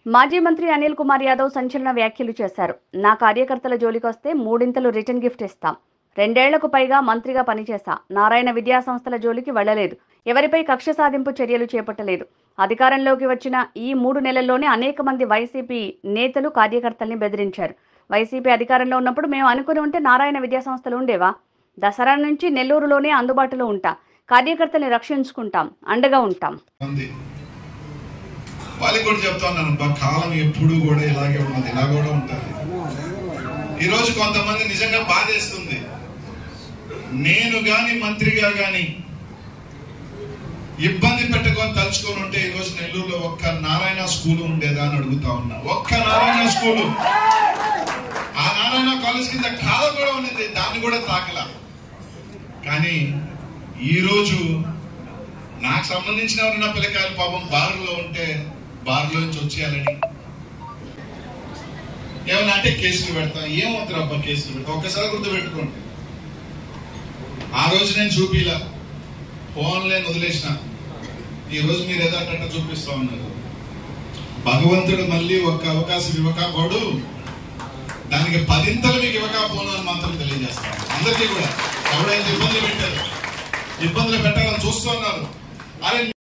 మాజీ మంత్రి అనిల్ కుమార్ యాదవ్ సంచలన వ్యాఖ్యలు చేశారు. నా కార్యకర్తల జోలికొస్తే మూడింతలు రిటర్న్ గిఫ్ట్ ఇస్తాం. 2 ఏళ్లకు పైగా మంత్రిగా పనిచేశా. నారాయణ విద్యా సంస్థల జోలికి వెళ్లలేదు. ఎవరిపై కక్ష సాధింపు చర్యలు చేపట్టలేదు. అధికారంలోకి వచ్చిన ఈ 3 నెలల్లోనే అనేక మంది వైసీపీ నేతలు కార్యకర్తల్ని బెదిరించారు. వైసీపీ అధికారంలో ఉన్నప్పుడు మేము అనుకుని ఉంటే నారాయణ విద్యా సంస్థలు ఉండేవా? దసరా నుంచి నెల్లూరులోనే అందుబాటులో ఉంటా. కార్యకర్తల్ని రక్షించుకుంటాం, అండగా ఉంటాం. వాళ్ళకి కూడా చెప్తాను, కాలం ఎప్పుడు కూడా ఇలాగే ఉన్నది, ఇలా కూడా ఉంటుంది. ఈరోజు కొంతమంది నిజంగా బాధేస్తుంది. నేను గాని మంత్రిగా గాని ఇబ్బంది పెట్టుకొని తలుచుకొని ఉంటే ఈరోజు నెల్లూరులో ఒక్క నారాయణ స్కూల్ ఉండేదా అని అడుగుతా ఉన్నా. ఒక్క నారాయణ స్కూలు, ఆ నారాయణ కాలేజ్ కింద కాల కూడా ఉన్నది, దాన్ని కూడా తాకలా. కానీ ఈరోజు నాకు సంబంధించిన ఎవరైనా పిల్లకాయలు పాపం బారులో ఉంటే బారులో నుంచి వచ్చేయాలని ఏమన్నా అంటే కేసులు పెడతాం. ఏమవుతారు అబ్బా కేసులు పెడతాం? ఒక్కసారి గుర్తుపెట్టుకోండి, ఆ రోజు నేను చూపిలా, ఫోన్లే వదిలేసిన. ఈ రోజు మీరు ఏదో అట్ట చూపిస్తా ఉన్నారు. భగవంతుడు మళ్ళీ ఒక్క అవకాశం ఇవ్వకపోడు, దానికి 10 మీకు ఇవ్వకపోను అని మాత్రం తెలియజేస్తాను అందరికీ కూడా. ఎవరైతే ఇబ్బందులు పెట్టారు, ఇబ్బందులు పెట్టాలని చూస్తున్నారు. అరే